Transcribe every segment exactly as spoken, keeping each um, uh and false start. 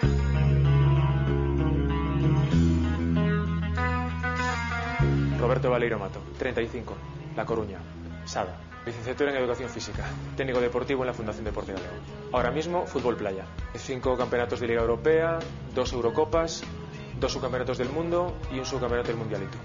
Roberto Baleiro Mato, treinta y cinco, La Coruña, Sada. Licenciatura en Educación Física, técnico deportivo en la Fundación Deporte Galego. Ahora mismo, fútbol playa. Cinco campeonatos de Liga Europea, dos Eurocopas, dos subcampeonatos del mundo y un subcampeonato del Mundialito.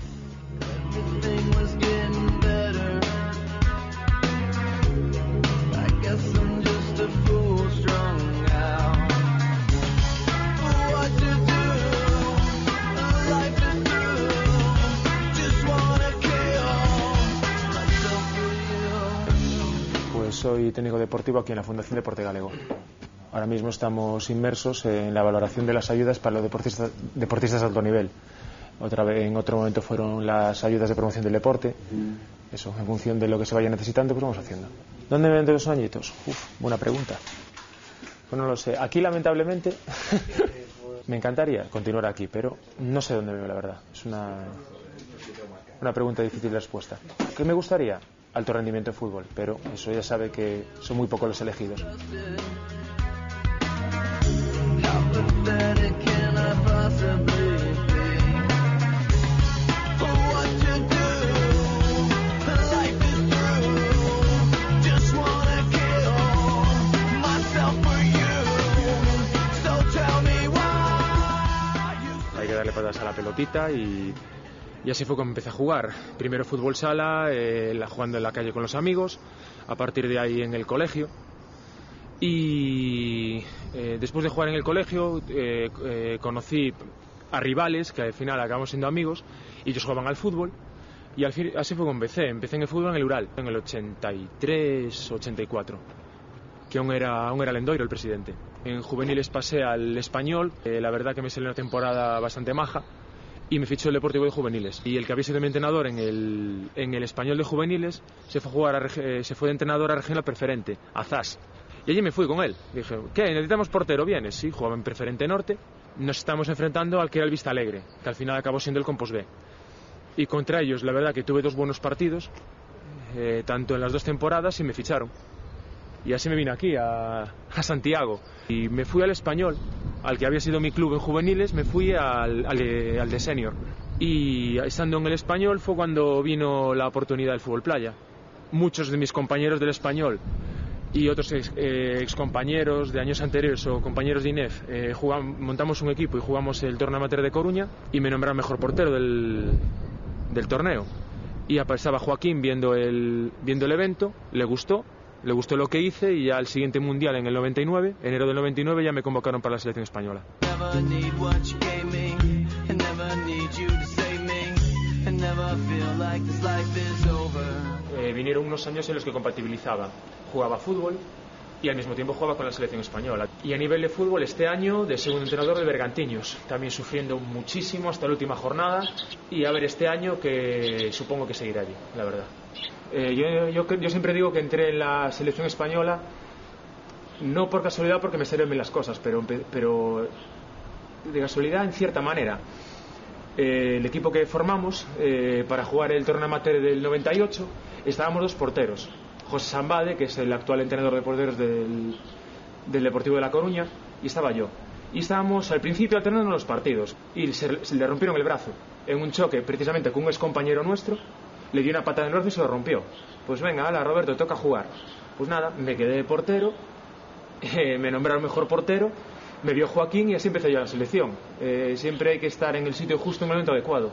Soy técnico deportivo aquí en la Fundación Deporte Galego. Ahora mismo estamos inmersos en la valoración de las ayudas para los deportistas, deportistas de alto nivel. Otra vez, en otro momento fueron las ayudas de promoción del deporte. Eso, en función de lo que se vaya necesitando, pues vamos haciendo. ¿Dónde me ven de los añitos? Uf, buena pregunta. Pues no lo sé. Aquí, lamentablemente, me encantaría continuar aquí, pero no sé dónde me veo, la verdad. Es una, una pregunta difícil de respuesta. ¿Qué me gustaría? Alto rendimiento en fútbol, pero eso ya sabe que son muy pocos los elegidos. Hay que darle patadas a la pelotita y Y así fue como empecé a jugar. Primero fútbol sala, eh, jugando en la calle con los amigos, a partir de ahí en el colegio. Y eh, después de jugar en el colegio eh, eh, conocí a rivales que al final acabamos siendo amigos y ellos jugaban al fútbol. Y al fin, así fue como empecé. Empecé en el fútbol en el Ural, en el ochenta y tres, ochenta y cuatro, que aún era, aún era Lendoiro el presidente. En juveniles pasé al Español, eh, la verdad que me salió una temporada bastante maja. Y me fichó el Deportivo de Juveniles. Y el que había sido mi entrenador en el, en el Español de Juveniles se fue, a jugar a, eh, se fue de entrenador a Regional Preferente, a Zas. Y allí me fui con él. Dije, ¿qué? ¿Necesitamos portero? ¿Vienes? Sí, jugaba en Preferente Norte. Nos estamos enfrentando al que era el Vista Alegre, que al final acabó siendo el Compos B. Y contra ellos, la verdad que tuve dos buenos partidos, eh, tanto en las dos temporadas, y me ficharon. Y así me vine aquí, a, a Santiago. Y me fui al Español, al que había sido mi club en juveniles, me fui al, al, de, al de senior. Y estando en el Español fue cuando vino la oportunidad del fútbol playa. Muchos de mis compañeros del Español y otros ex, eh, excompañeros de años anteriores o compañeros de I N E F eh, jugamos, montamos un equipo y jugamos el torneo amateur de Coruña y me nombraron mejor portero del, del torneo. Y estaba Joaquín viendo el, viendo el evento, le gustó. Le gustó lo que hice y ya al siguiente mundial en el noventa y nueve, enero del noventa y nueve, ya me convocaron para la selección española. Eh, vinieron unos años en los que compatibilizaba, jugaba fútbol y al mismo tiempo jugaba con la selección española. Y a nivel de fútbol este año de segundo entrenador de Bergantiños, también sufriendo muchísimo hasta la última jornada y a ver este año que supongo que seguirá allí, la verdad. Eh, yo, yo, yo siempre digo que entré en la selección española no por casualidad, porque me salieron bien las cosas, pero, pero de casualidad en cierta manera. Eh, el equipo que formamos eh, para jugar el torneo amateur del noventa y ocho, estábamos dos porteros, José Sambade, que es el actual entrenador de porteros del, del Deportivo de La Coruña, y estaba yo. Y estábamos al principio alternando los partidos y se, se le rompieron el brazo en un choque precisamente con un ex compañero nuestro. Le dio una patada en el brazo y se lo rompió. Pues venga, ala, Roberto, toca jugar. Pues nada, me quedé de portero, eh, me nombraron mejor portero, me vio Joaquín y así empecé yo a la selección. Eh, siempre hay que estar en el sitio justo en el momento adecuado.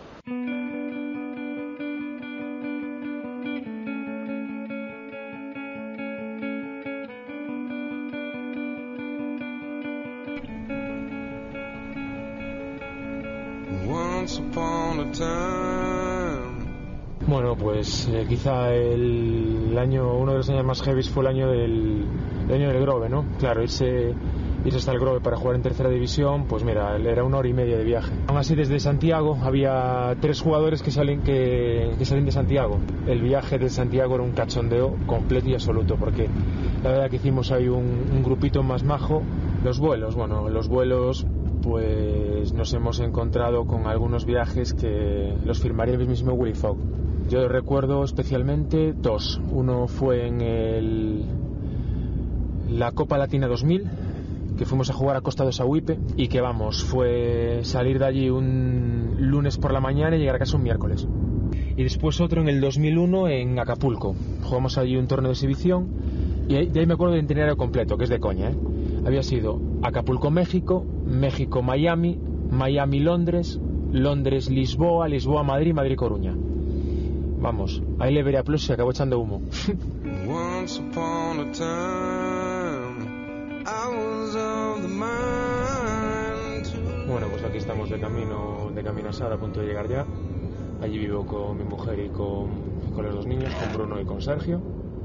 Once upon a time. Bueno, pues eh, quizá el año, uno de los años más heavy fue el año del, el año del Grove, ¿no? Claro, irse, irse hasta el Grove para jugar en tercera división, pues mira, era una hora y media de viaje. Aún así, desde Santiago había tres jugadores que salen, que, que salen de Santiago. El viaje de Santiago era un cachondeo completo y absoluto, porque la verdad que hicimos ahí un, un grupito más majo. Los vuelos, bueno, los vuelos, pues nos hemos encontrado con algunos viajes que los firmaría el mismísimo Willy Fogg. Yo recuerdo especialmente dos. Uno fue en el, la Copa Latina dos mil, que fuimos a jugar a Costa do Sauípe y que vamos, fue salir de allí un lunes por la mañana y llegar a casa un miércoles. Y después otro en el dos mil uno en Acapulco. Jugamos allí un torneo de exhibición y ahí, de ahí me acuerdo del itinerario completo, que es de coña, ¿eh? Había sido Acapulco, México, México, Miami, Miami, Londres, Londres, Lisboa, Lisboa, Madrid, Madrid, Coruña. Vamos, ahí le veré a Plus y se acabó echando humo. Once upon a time, I was of the mind to... Bueno, pues aquí estamos de camino, de camino a Sada, a punto de llegar ya. Allí vivo con mi mujer y con, y con los dos niños, con Bruno y con Sergio.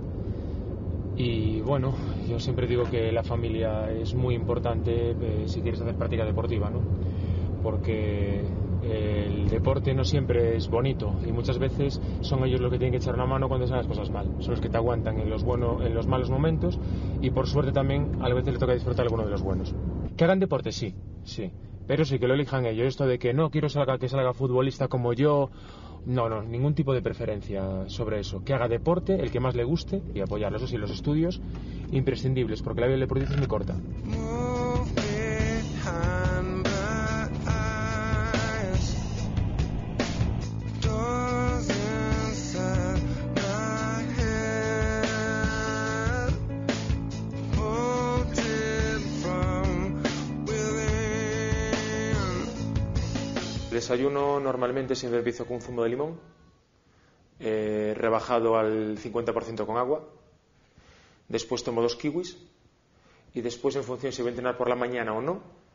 Y bueno, yo siempre digo que la familia es muy importante eh, si quieres hacer práctica deportiva, ¿no? Porque el deporte no siempre es bonito y muchas veces son ellos los que tienen que echar una mano cuando se hacen las cosas mal. Son los que te aguantan en los, bueno, en los malos momentos y por suerte también a veces le toca disfrutar alguno de los buenos. Que hagan deporte, sí, sí, pero sí que lo elijan ellos. Esto de que no quiero salga, que salga futbolista como yo, no, no, ningún tipo de preferencia sobre eso. Que haga deporte, el que más le guste, y apoyarlo. Eso sí, los estudios imprescindibles, porque la vida del deportista es muy corta. El desayuno normalmente siempre empiezo con un zumo de limón, eh, rebajado al cincuenta por ciento con agua. Después tomo dos kiwis y después, en función si voy a entrenar por la mañana o no,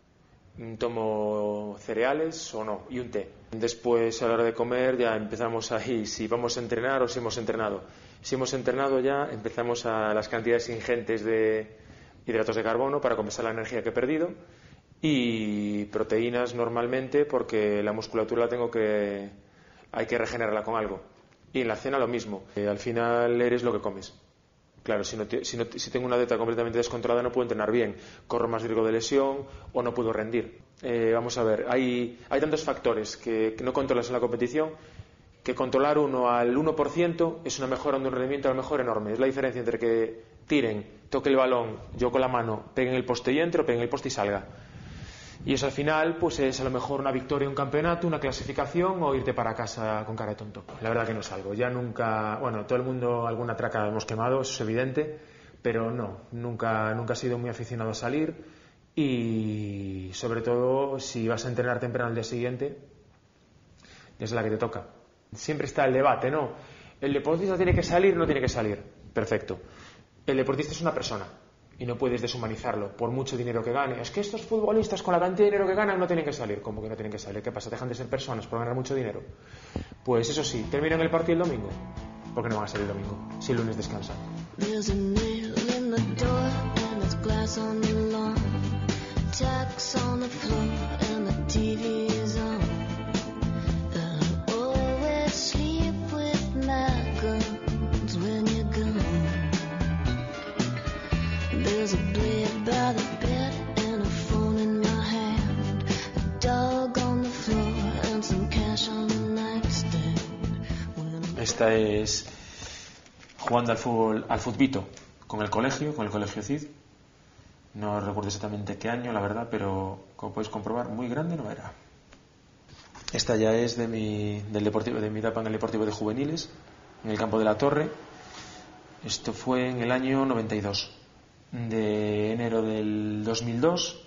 tomo cereales o no y un té. Después, a la hora de comer, ya empezamos ahí si vamos a entrenar o si hemos entrenado. Si hemos entrenado ya empezamos a las cantidades ingentes de hidratos de carbono para compensar la energía que he perdido. Y proteínas normalmente, porque la musculatura la tengo que hay que regenerarla con algo. Y en la cena lo mismo, eh, al final eres lo que comes. Claro, si, no te, si, no, si tengo una dieta completamente descontrolada no puedo entrenar bien, corro más riesgo de lesión o no puedo rendir. Eh, vamos a ver, hay, hay tantos factores que, que no controlas en la competición, que controlar uno al uno por ciento es una mejora de un rendimiento a lo mejor enorme. Es la diferencia entre que tiren, toque el balón, yo con la mano, peguen el poste y entre, o peguen el poste y salga. Y eso al final pues es a lo mejor una victoria, un campeonato, una clasificación o irte para casa con cara de tonto. La verdad que no salgo, ya nunca, bueno, todo el mundo alguna traca hemos quemado, eso es evidente, pero no, nunca, nunca he sido muy aficionado a salir y sobre todo si vas a entrenar temprano al día siguiente, es la que te toca. Siempre está el debate, ¿no? ¿El deportista tiene que salir o no tiene que salir? Perfecto. El deportista es una persona. Y no puedes deshumanizarlo por mucho dinero que gane. Es que estos futbolistas con la cantidad de dinero que ganan no tienen que salir. ¿Cómo que no tienen que salir? ¿Qué pasa? ¿Dejan de ser personas por ganar mucho dinero? Pues eso sí, terminan el partido el domingo. ¿Por qué no van a salir el domingo? Si el lunes descansan. Esta es jugando al fútbol, al futbito, con el colegio, con el colegio Cid. No recuerdo exactamente qué año, la verdad, pero como podéis comprobar, muy grande no era. Esta ya es de mi, del deportivo, de mi etapa en el Deportivo de Juveniles, en el campo de la Torre. Esto fue en el año noventa y dos, de enero del dos mil dos,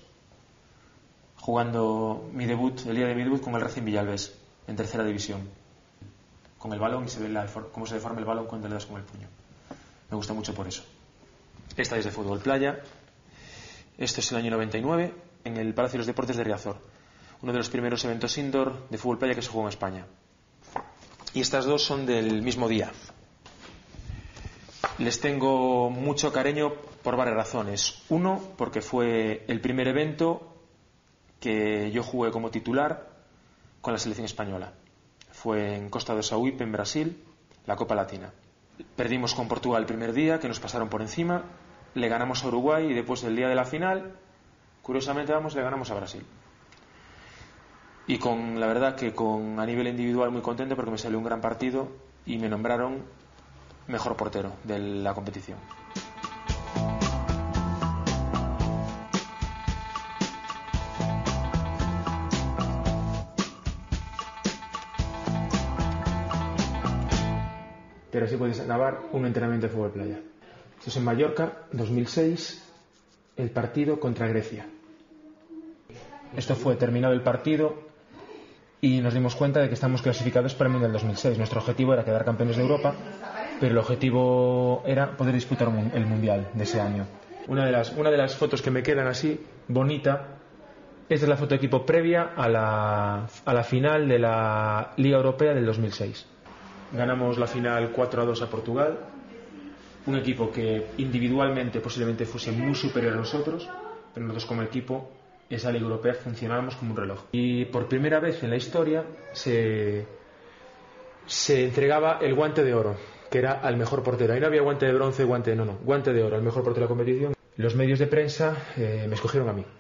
jugando mi debut, el día de mi debut con el Racing Villalbés, en tercera división. Con el balón y se ve la, cómo se deforma el balón cuando le das con el puño. Me gusta mucho por eso. Esta es de fútbol playa. Esto es el año noventa y nueve en el Palacio de los Deportes de Riazor, uno de los primeros eventos indoor de fútbol playa que se jugó en España. Y estas dos son del mismo día. Les tengo mucho cariño por varias razones. Uno, porque fue el primer evento que yo jugué como titular con la selección española. Fue en Costa do Sauípe, en Brasil, la Copa Latina. Perdimos con Portugal el primer día, que nos pasaron por encima, le ganamos a Uruguay y después del día de la final, curiosamente vamos, le ganamos a Brasil. Y con la verdad que con a nivel individual muy contento porque me salió un gran partido y me nombraron mejor portero de la competición. pero sí podéis grabar un entrenamiento de fútbol playa. Esto es en Mallorca, dos mil seis, el partido contra Grecia. Esto fue terminado el partido y nos dimos cuenta de que estamos clasificados para el Mundial dos mil seis. Nuestro objetivo era quedar campeones de Europa, pero el objetivo era poder disputar el Mundial de ese año. Una de las, una de las fotos que me quedan así, bonita, esta es la foto de equipo previa a la, a la final de la Liga Europea del dos mil seis. Ganamos la final cuatro a dos a Portugal, un equipo que individualmente posiblemente fuese muy superior a nosotros, pero nosotros como equipo, esa Liga Europea, funcionábamos como un reloj. Y por primera vez en la historia se, se entregaba el guante de oro, que era al mejor portero. Ahí no había guante de bronce, guante, no, no, guante de oro, al mejor portero de la competición. Los medios de prensa eh, me escogieron a mí.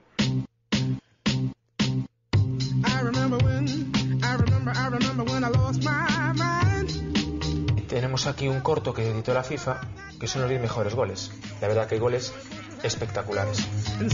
Tenemos aquí un corto que editó la FIFA, que son los diez mejores goles. La verdad que hay goles espectaculares.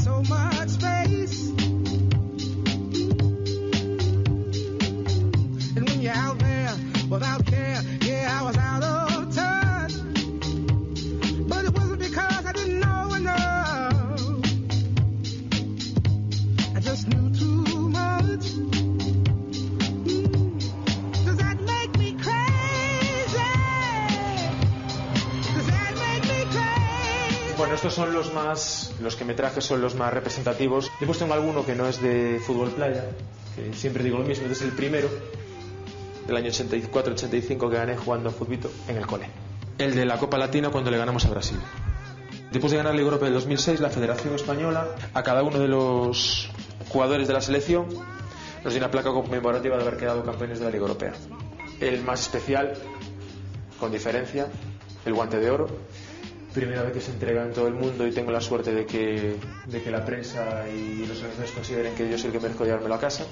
Bueno, estos son los más, los que me traje son los más representativos. Después tengo alguno que no es de fútbol playa, que siempre digo lo mismo, este es el primero, del año ochenta y cuatro ochenta y cinco que gané jugando a futbito en el cole. El de la Copa Latina cuando le ganamos a Brasil. Después de ganar la Liga Europea del dos mil seis, la Federación Española, a cada uno de los jugadores de la selección, nos dio una placa conmemorativa de haber quedado campeones de la Liga Europea. El más especial, con diferencia, el guante de oro. Primera vez que se entrega en todo el mundo y tengo la suerte de que, de que la prensa y los organizadores consideren que yo soy el que merezco llevármelo a casa.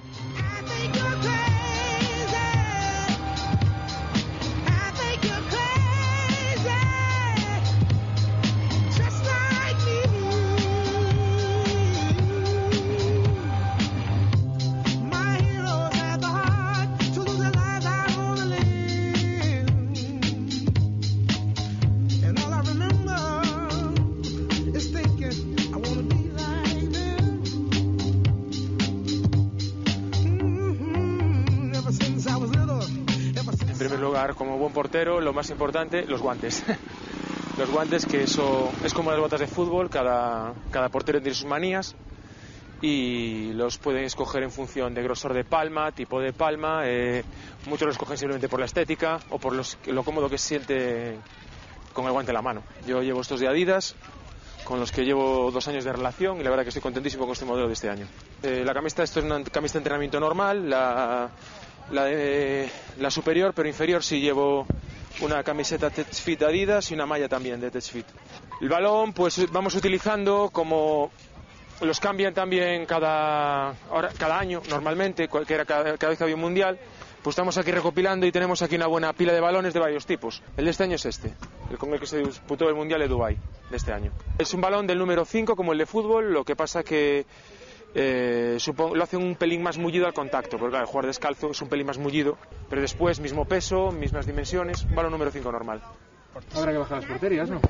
En primer lugar, como buen portero, lo más importante, los guantes. Los guantes, que eso es como las botas de fútbol, cada, cada portero tiene sus manías y los pueden escoger en función de grosor de palma, tipo de palma. Eh, muchos los escogen simplemente por la estética o por los, lo cómodo que se siente con el guante en la mano. Yo llevo estos de Adidas, con los que llevo dos años de relación y la verdad que estoy contentísimo con este modelo de este año. Eh, la camiseta, esto es una camiseta de entrenamiento normal, la... La, de, la superior, pero inferior sí llevo una camiseta Tech Fit Adidas y una malla también de Tech Fit. El balón pues vamos utilizando, como los cambian también cada, ahora, cada año normalmente, cada, cada vez que había un mundial, pues estamos aquí recopilando y tenemos aquí una buena pila de balones de varios tipos. El de este año es este, el con el que se disputó el mundial de Dubái de este año. Es un balón del número cinco como el de fútbol, lo que pasa que Eh, supongo, lo hace un pelín más mullido al contacto, porque claro, el jugar descalzo es un pelín más mullido, pero después mismo peso, mismas dimensiones, un balón número cinco normal. Habrá que bajar las porterías, ¿no?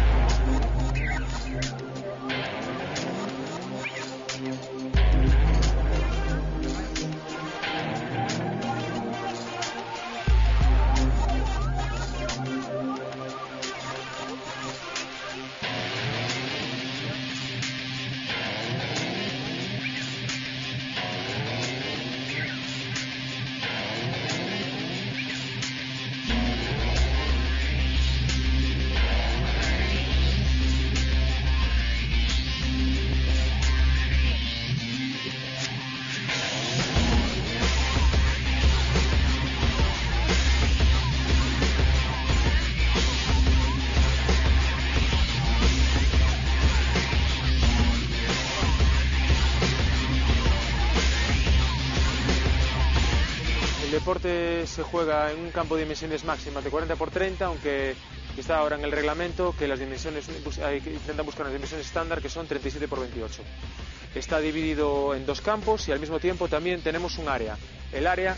El deporte se juega en un campo de dimensiones máximas de cuarenta por treinta, aunque está ahora en el reglamento que las dimensiones, hay que intentar buscar unas dimensiones estándar que son treinta y siete por veintiocho. Está dividido en dos campos y al mismo tiempo también tenemos un área. El área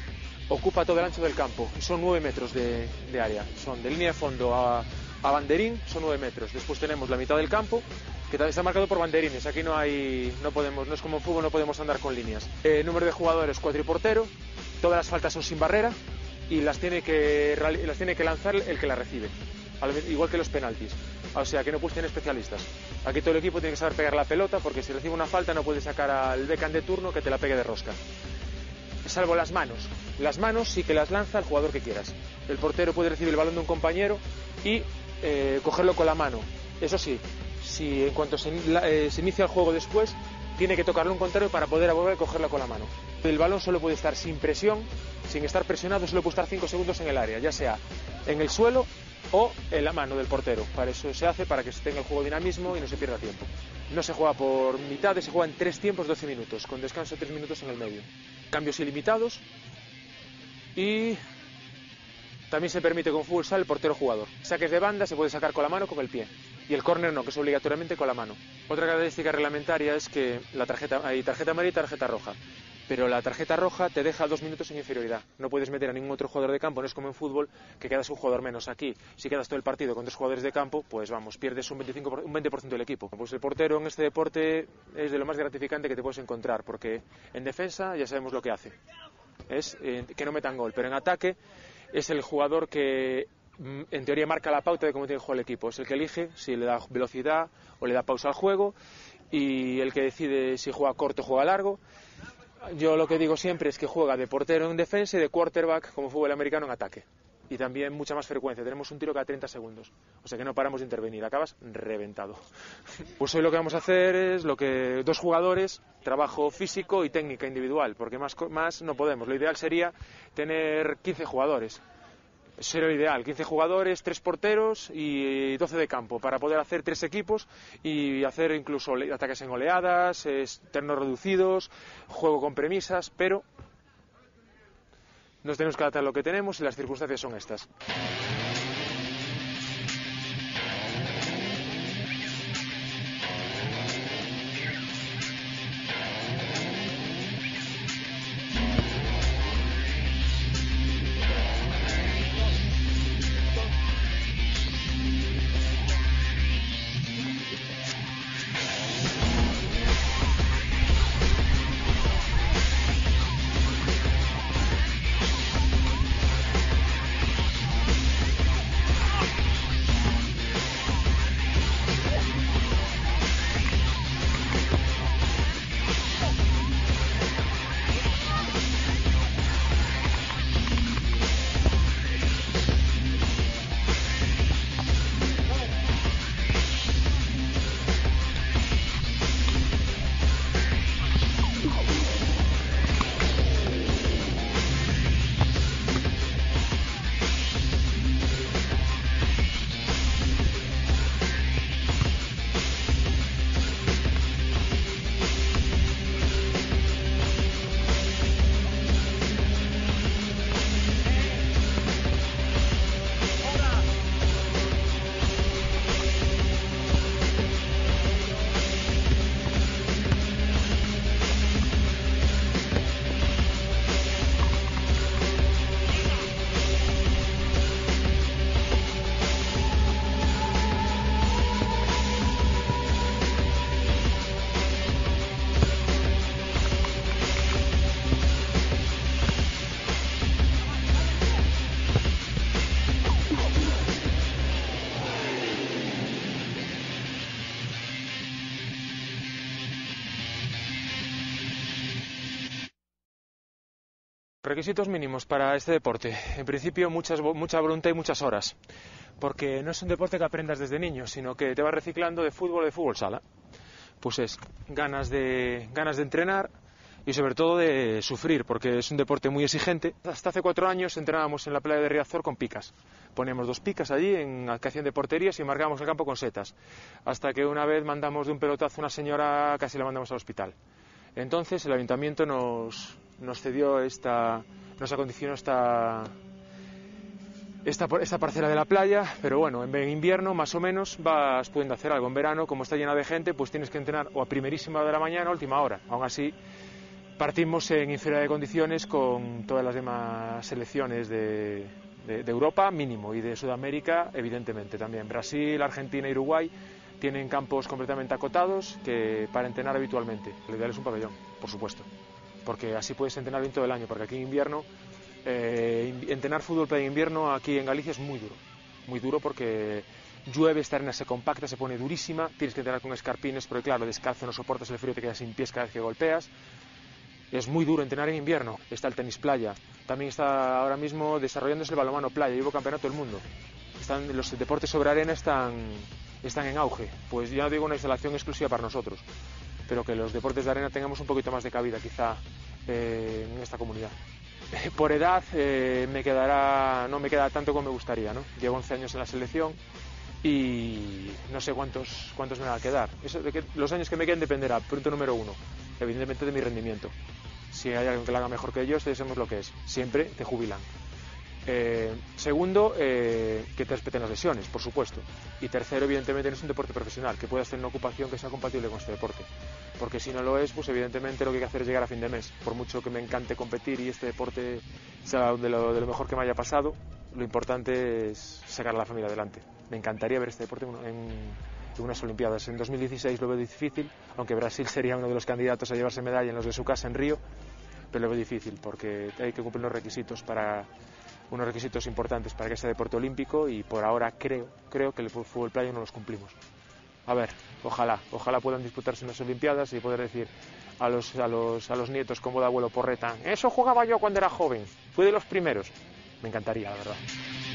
ocupa todo el ancho del campo y son nueve metros de, de área. Son de línea de fondo a, a banderín, son nueve metros. Después tenemos la mitad del campo, que está marcado por banderines. Aquí no hay, no podemos, no es como en fútbol, no podemos andar con líneas. Eh, número de jugadores, cuatro y portero. Todas las faltas son sin barrera y las tiene que, las tiene que lanzar el que las recibe, igual que los penaltis. O sea que no puedes tener especialistas. Aquí todo el equipo tiene que saber pegar la pelota, porque si recibe una falta no puede sacar al beckham de turno que te la pegue de rosca. Salvo las manos. Las manos sí que las lanza el jugador que quieras. El portero puede recibir el balón de un compañero y eh, cogerlo con la mano. Eso sí, si en cuanto se, eh, se inicia el juego después, tiene que tocarlo un contrario para poder volver a cogerlo con la mano. El balón solo puede estar sin presión, sin estar presionado, solo puede estar cinco segundos en el área, ya sea en el suelo o en la mano del portero. Para eso se hace, para que se tenga el juego dinamismo y no se pierda tiempo. No se juega por mitades, se juega en tres tiempos, doce minutos, con descanso de tres minutos en el medio. Cambios ilimitados y también se permite con fútbol sala el portero jugador. Saques de banda se puede sacar con la mano o con el pie, y el córner no, que es obligatoriamente con la mano. Otra característica reglamentaria es que la tarjeta, hay tarjeta amarilla y tarjeta roja, pero la tarjeta roja te deja dos minutos en inferioridad. No puedes meter a ningún otro jugador de campo, no es como en fútbol, que quedas un jugador menos. Aquí, si quedas todo el partido con tres jugadores de campo, pues vamos, pierdes un, veinticinco por, un veinte por ciento del equipo. Pues el portero en este deporte es de lo más gratificante que te puedes encontrar, porque en defensa ya sabemos lo que hace, es eh, que no metan gol, pero en ataque es el jugador que en teoría marca la pauta de cómo tiene que jugar el equipo. Es el que elige si le da velocidad o le da pausa al juego, y el que decide si juega corto o juega largo. Yo lo que digo siempre es que juega de portero en defensa y de quarterback como fútbol americano en ataque. Y también mucha más frecuencia. Tenemos un tiro cada treinta segundos. O sea que no paramos de intervenir. Acabas reventado. Pues hoy lo que vamos a hacer es lo que dos jugadores, trabajo físico y técnica individual, porque más, más no podemos. Lo ideal sería tener quince jugadores. Eso sería lo ideal, quince jugadores, tres porteros y doce de campo, para poder hacer tres equipos y hacer incluso ataques en oleadas, terrenos reducidos, juego con premisas, pero nos tenemos que adaptar a lo que tenemos y las circunstancias son estas. Requisitos mínimos para este deporte. En principio, muchas, mucha voluntad y muchas horas. Porque no es un deporte que aprendas desde niño, sino que te vas reciclando de fútbol o de fútbol sala. Pues es ganas de, ganas de entrenar y sobre todo de sufrir, porque es un deporte muy exigente. Hasta hace cuatro años entrenábamos en la playa de Riazor con picas. Poníamos dos picas allí en que hacían de porterías y marcábamos el campo con setas. Hasta que una vez mandamos de un pelotazo a una señora, casi la mandamos al hospital. Entonces el ayuntamiento nos, nos cedió esta, nos acondicionó esta, esta, esta parcela de la playa, pero bueno, en, en invierno más o menos vas pudiendo hacer algo. En verano, como está llena de gente, pues tienes que entrenar o a primerísima hora de la mañana o a última hora. Aún así, Partimos en inferioridad de condiciones con todas las demás selecciones de, de, de Europa, mínimo, y de Sudamérica, evidentemente también. Brasil, Argentina y Uruguay tienen campos completamente acotados que para entrenar habitualmente. Lo ideal es un pabellón, por supuesto, porque así puedes entrenar bien todo el año, porque aquí en invierno, eh, entrenar fútbol para invierno aquí en Galicia es muy duro, muy duro porque llueve, esta arena se compacta, se pone durísima, tienes que entrenar con escarpines, porque claro, descalzo no soportas el frío, te quedas sin pies cada vez que golpeas. Es muy duro entrenar en invierno. Está el tenis playa, también está ahora mismo desarrollándose el balonmano playa, llevo campeonato del mundo. Están, los deportes sobre arena están, están en auge, pues ya digo, una instalación exclusiva para nosotros, pero que los deportes de arena tengamos un poquito más de cabida quizá eh, en esta comunidad. Por edad eh, me quedará, no me queda tanto como me gustaría, ¿no? Llevo once años en la selección y no sé cuántos, cuántos me van a quedar. Eso de que los años que me queden dependerá, punto número uno, evidentemente de mi rendimiento. Si hay alguien que lo haga mejor que ellos, sabemos lo que es. Siempre te jubilan. Eh, segundo, eh, que te respeten las lesiones, por supuesto. Y tercero, evidentemente, no es un deporte profesional, que puedas tener una ocupación que sea compatible con este deporte. Porque si no lo es, pues evidentemente lo que hay que hacer es llegar a fin de mes. Por mucho que me encante competir y este deporte sea de lo, de lo mejor que me haya pasado, lo importante es sacar a la familia adelante. Me encantaría ver este deporte en, en unas Olimpiadas. En dos mil dieciséis lo veo difícil, aunque Brasil sería uno de los candidatos a llevarse medalla en los de su casa en Río, pero lo veo difícil porque hay que cumplir los requisitos para unos requisitos importantes para que sea deporte olímpico y por ahora creo creo que el fútbol playa no los cumplimos. A ver, ojalá, ojalá puedan disputarse unas Olimpiadas y poder decir a los, a los, a los nietos como de abuelo Porreta, eso jugaba yo cuando era joven, fui de los primeros. Me encantaría, la verdad.